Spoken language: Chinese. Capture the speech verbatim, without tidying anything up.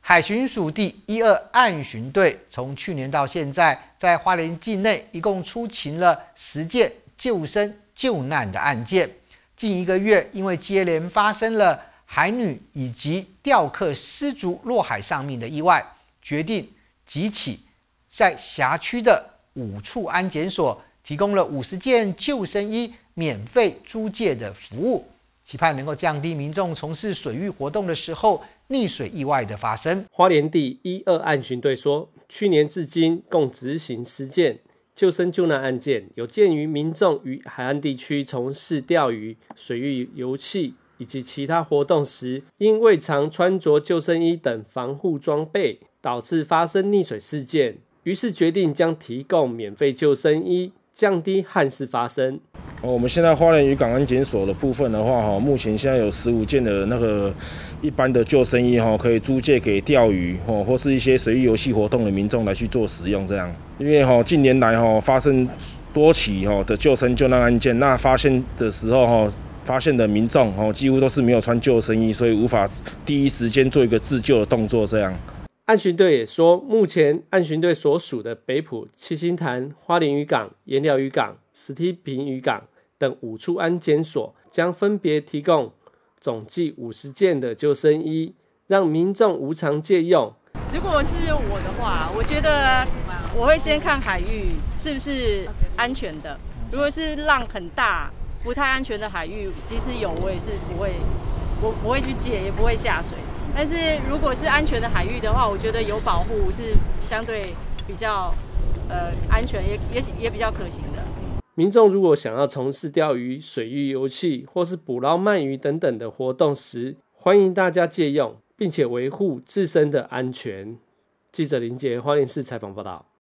海巡署第一二岸巡队从去年到现在，在花莲境内一共出勤了十件救生救难的案件。近一个月，因为接连发生了海女以及钓客失足落海丧命的意外，决定集起在辖区的五处安检所提供了五十件救生衣免费租借的服务，期盼能够降低民众从事水域活动的时候溺水意外的发生。 花莲第一二岸巡队说，去年至今共执行十件救生救难案件，有鉴于民众于海岸地区从事钓鱼、水域游憩以及其他活动时，因未常穿着救生衣等防护装备，导致发生溺水事件，于是决定将提供免费救生衣，降低憾事发生。 我们现在花莲渔港安检所的部分的话，目前现在有十五件的那个一般的救生衣，可以租借给钓鱼或是一些水域游戏活动的民众来去做使用。这样，因为近年来发生多起的救生救难案件，那发现的时候，发现的民众几乎都是没有穿救生衣，所以无法第一时间做一个自救的动作。这样。 岸巡队也说，目前岸巡队所属的北埔、七星潭、花莲渔港、盐寮渔港、石梯坪渔港等五处安检所将分别提供总计五十件的救生衣，让民众无偿借用。 如果是我的话，我觉得我会先看海域是不是安全的。如果是浪很大、不太安全的海域，即使有我也是不会，我不会去借，也不会下水。但是如果是安全的海域的话，我觉得有保护是相对比较呃安全，也也也比较可行的。 民众如果想要从事钓鱼、水域游憩或是捕捞鳗鱼等等的活动时，欢迎大家借用，并且维护自身的安全。记者林杰花莲市采访报道。